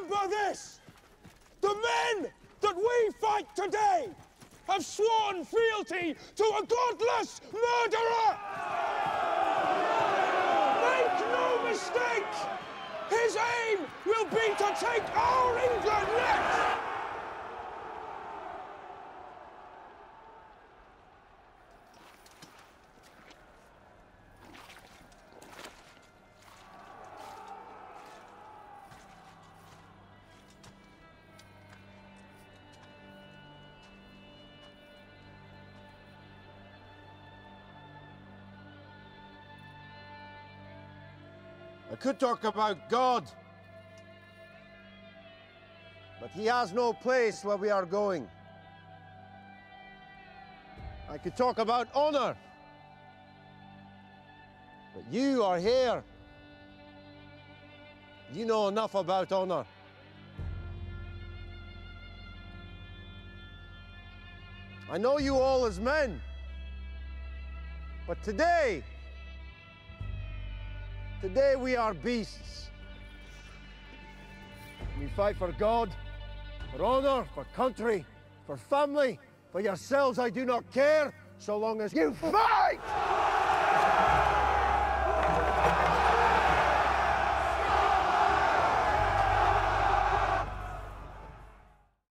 Remember this! The men that we fight today have sworn fealty to a godless murderer! Make no mistake! His aim will be to take our England next! I could talk about God, but he has no place where we are going. I could talk about honor, but you are here. You know enough about honor. I know you all as men, but today we are beasts. We fight for God, for honor, for country, for family, for yourselves I do not care, so long as you fight!